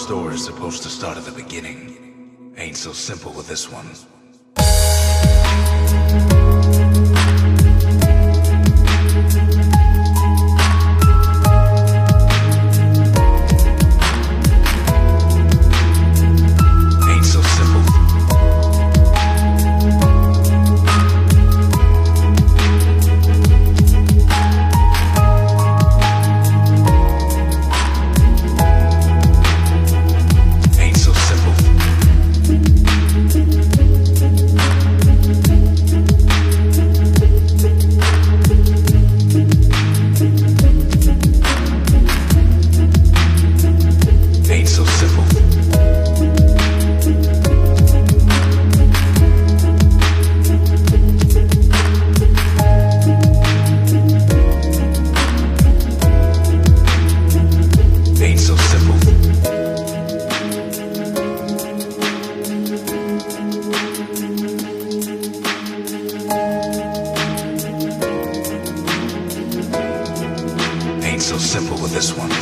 story is supposed to start at the beginning. Ain't so simple with this one. So simple with this one.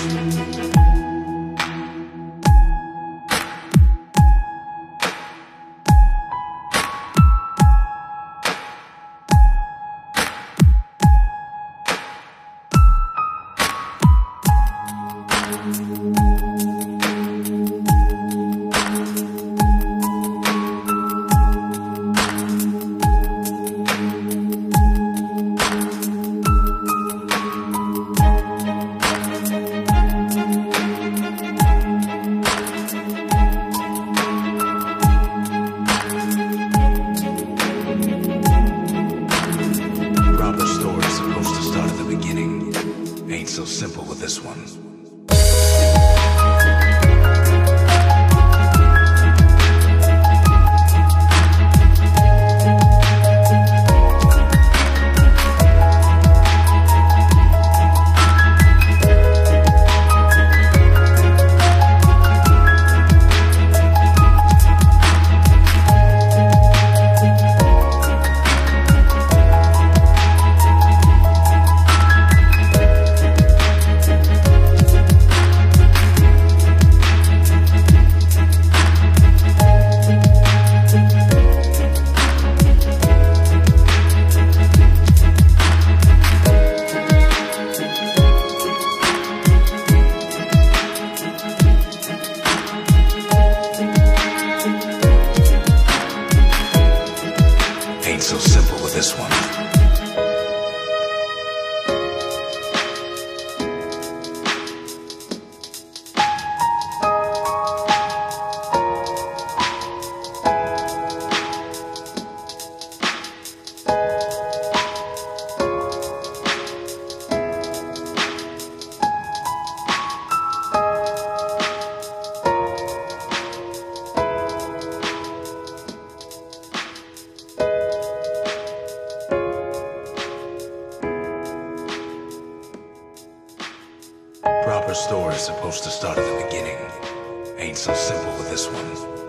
Ain't so simple with this one. Ain't so simple with this one. Proper story is supposed to start at the beginning. Ain't so simple with this one.